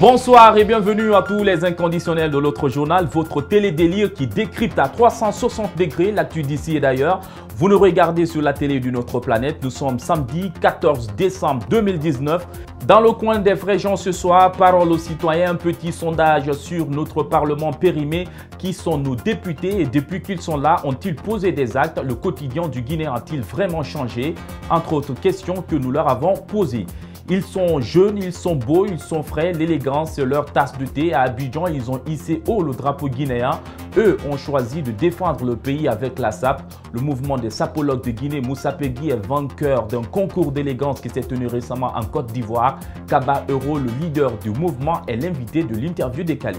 Bonsoir et bienvenue à tous les inconditionnels de l'autre journal, votre télé-délire qui décrypte à 360 degrés l'actu d'ici et d'ailleurs. Vous nous regardez sur la télé d'une autre planète. Nous sommes samedi 14 décembre 2019. Dans le coin des vrais gens ce soir, parole aux citoyens, un petit sondage sur notre parlement périmé. Qui sont nos députés et depuis qu'ils sont là, ont-ils posé des actes? Le quotidien du Guinéen a-t-il vraiment changé? Entre autres questions que nous leur avons posées. Ils sont jeunes, ils sont beaux, ils sont frais, l'élégance, c'est leur tasse de thé. À Abidjan, ils ont hissé haut le drapeau guinéen. Eux ont choisi de défendre le pays avec la SAP. Le mouvement des sapologues de Guinée, Moussa Pegui, est vainqueur d'un concours d'élégance qui s'est tenu récemment en Côte d'Ivoire. Kaba Euro, le leader du mouvement, est l'invité de l'interview décalée.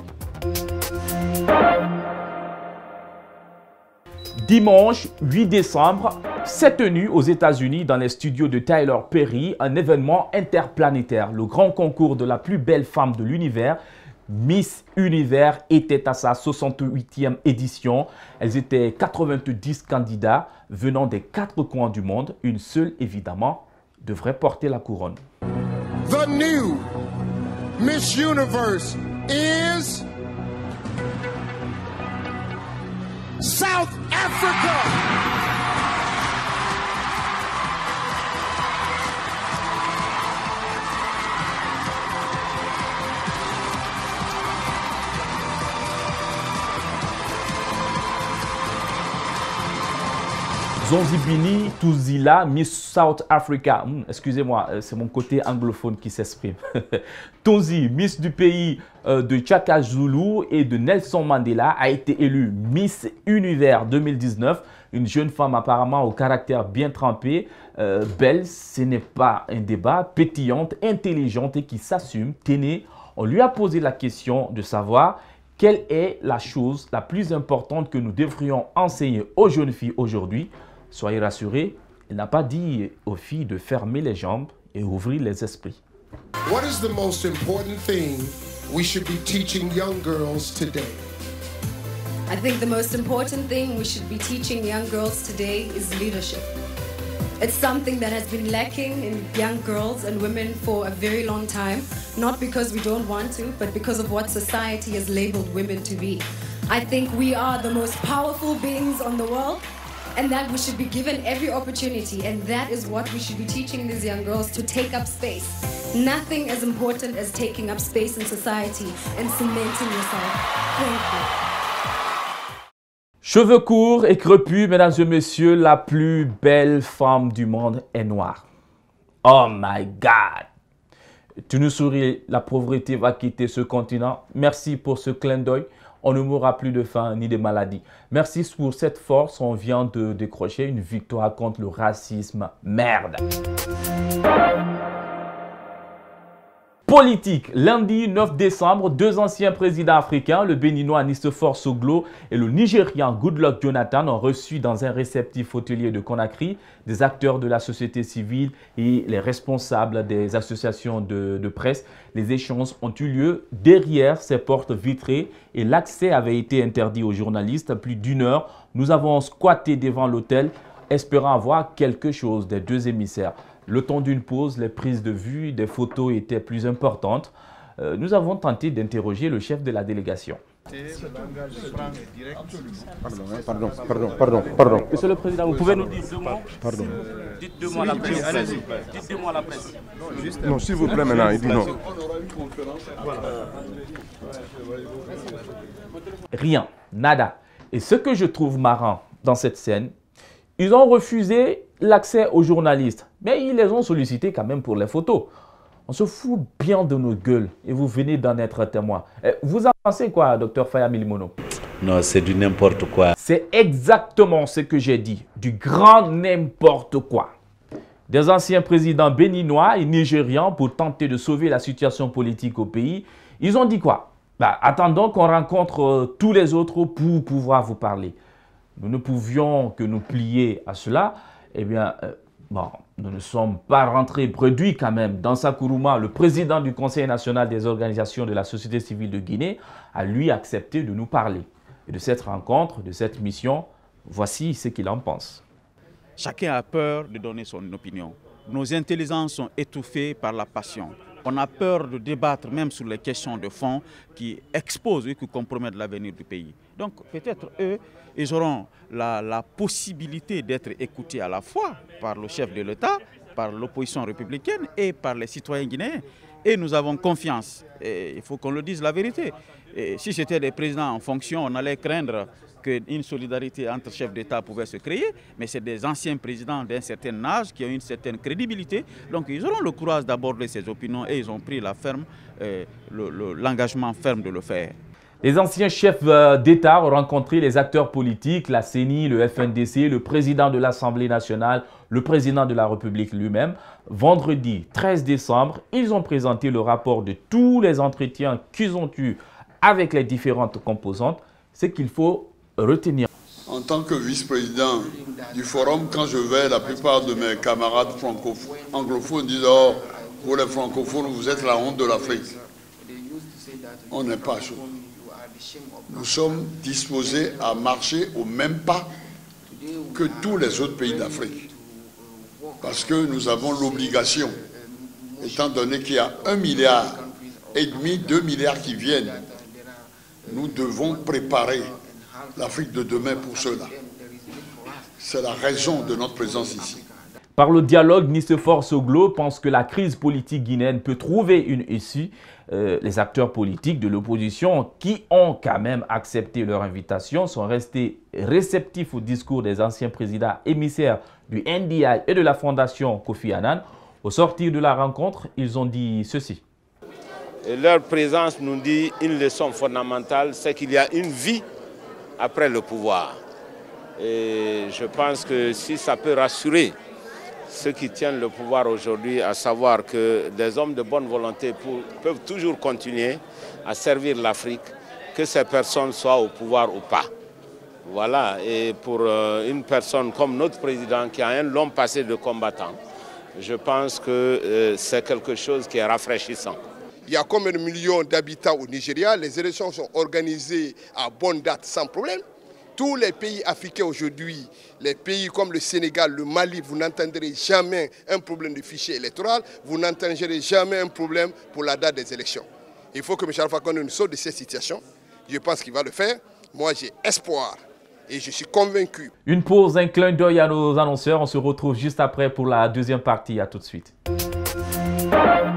Dimanche 8 décembre, s'est tenu aux États-Unis dans les studios de Tyler Perry un événement interplanétaire. Le grand concours de la plus belle femme de l'univers, Miss Univers, était à sa 68e édition. Elles étaient 90 candidats venant des 4 coins du monde. Une seule, évidemment, devrait porter la couronne. The new Miss Universe is South Africa. Zonzibini Tuzila, Miss South Africa. Excusez-moi, c'est mon côté anglophone qui s'exprime. Tonzi, Miss du pays de Tchaka Zulu et de Nelson Mandela, a été élue Miss Univers 2019. Une jeune femme apparemment au caractère bien trempé, belle, ce n'est pas un débat, pétillante, intelligente et qui s'assume. Téné, on lui a posé la question de savoir quelle est la chose la plus importante que nous devrions enseigner aux jeunes filles aujourd'hui. Soyez rassurés, il n'a pas dit aux filles de fermer les jambes et ouvrir les esprits. What is the most important thing we should be teaching young girls today? I think the most important thing we should be teaching young girls today is leadership. It's something that has been lacking in young girls and women for a very long time, not because we don't want to, but because of what society has labeled women to be. I think we are the most powerful beings on the world, and that we should be given every opportunity, and that is what we should be teaching these young girls, to take up space. Nothing as important as taking up space in society and cementing yourself. Thank you. Cheveux courts et crepus, mesdames et messieurs, la plus belle femme du monde est noire. Oh my God! Tu nous souris, la pauvreté va quitter ce continent. Merci pour ce clin d'œil. On ne mourra plus de faim ni de maladie. Merci pour cette force. On vient de décrocher une victoire contre le racisme. Merde! Politique. Lundi 9 décembre, 2 anciens présidents africains, le béninois Nicéphore Soglo et le Nigérian Goodluck Jonathan, ont reçu dans un réceptif hôtelier de Conakry des acteurs de la société civile et les responsables des associations de presse. Les échanges ont eu lieu derrière ces portes vitrées et l'accès avait été interdit aux journalistes. Plus d'1 heure, nous avons squatté devant l'hôtel espérant avoir quelque chose des 2 émissaires. Le temps d'une pause, les prises de vue, des photos étaient plus importantes. Nous avons tenté d'interroger le chef de la délégation. Pardon. Monsieur le Président, vous pouvez nous dire 2 mots? Pardon. Dites 2 mots à la presse. Allez-y. Dites 2 mots à la presse. Non, s'il vous plaît, maintenant, il dit non. Rien, nada. Et ce que je trouve marrant dans cette scène, ils ont refusé l'accès aux journalistes, mais ils les ont sollicités quand même pour les photos. On se fout bien de nos gueules et vous venez d'en être témoin. Vous en pensez quoi, Dr Faya Milimono? Non, c'est du n'importe quoi. C'est exactement ce que j'ai dit, du grand n'importe quoi. Des anciens présidents béninois et nigérians pour tenter de sauver la situation politique au pays, ils ont dit quoi? Attendons qu'on rencontre tous les autres pour pouvoir vous parler. Nous ne pouvions que nous plier à cela. Eh bien, nous ne sommes pas rentrés bredouilles quand même. Dans Sakuruma, le président du Conseil national des organisations de la société civile de Guinée a lui accepté de nous parler. Et de cette rencontre, de cette mission, voici ce qu'il en pense. Chacun a peur de donner son opinion. Nos intelligences sont étouffées par la passion. On a peur de débattre même sur les questions de fond qui exposent et qui compromettent l'avenir du pays. Donc peut-être eux, ils auront la possibilité d'être écoutés à la fois par le chef de l'État, par l'opposition républicaine et par les citoyens guinéens. Et nous avons confiance. Et il faut qu'on le dise la vérité. Et si c'était des présidents en fonction, on allait craindre qu'une solidarité entre chefs d'État pouvait se créer, mais c'est des anciens présidents d'un certain âge qui ont une certaine crédibilité. Donc ils auront le courage d'aborder ces opinions et ils ont pris l'engagement ferme de le faire. Les anciens chefs d'État ont rencontré les acteurs politiques, la CENI, le FNDC, le président de l'Assemblée nationale, le président de la République lui-même. Vendredi 13 décembre, ils ont présenté le rapport de tous les entretiens qu'ils ont eus avec les différentes composantes. Ce qu'il faut retenir. En tant que vice-président du forum, quand je vais, la plupart de mes camarades anglophones disent « Oh, vous les francophones, vous êtes la honte de l'Afrique ». On n'est pas chaud. Nous sommes disposés à marcher au même pas que tous les autres pays d'Afrique. Parce que nous avons l'obligation, étant donné qu'il y a 1,5 milliard, 2 milliards qui viennent, nous devons préparer l'Afrique de demain pour cela. C'est la raison de notre présence ici. Par le dialogue, Nicéphore Soglo pense que la crise politique guinéenne peut trouver une issue. Les acteurs politiques de l'opposition qui ont quand même accepté leur invitation sont restés réceptifs au discours des anciens présidents émissaires du NDI et de la fondation Kofi Annan. Au sortir de la rencontre, ils ont dit ceci. Et leur présence nous dit une leçon fondamentale, c'est qu'il y a une vie après le pouvoir. Et je pense que si ça peut rassurer ceux qui tiennent le pouvoir aujourd'hui, à savoir que des hommes de bonne volonté peuvent toujours continuer à servir l'Afrique, que ces personnes soient au pouvoir ou pas. Voilà, et pour une personne comme notre président qui a un long passé de combattant, je pense que c'est quelque chose qui est rafraîchissant. Il y a combien de millions d'habitants au Nigeria? Les élections sont organisées à bonne date sans problème. Tous les pays africains aujourd'hui, les pays comme le Sénégal, le Mali, vous n'entendrez jamais un problème de fichier électoral, vous n'entendrez jamais un problème pour la date des élections. Il faut que M. Alpha Condé nous sorte de cette situation. Je pense qu'il va le faire. Moi, j'ai espoir et je suis convaincu. Une pause, un clin d'œil à nos annonceurs. On se retrouve juste après pour la deuxième partie. À tout de suite.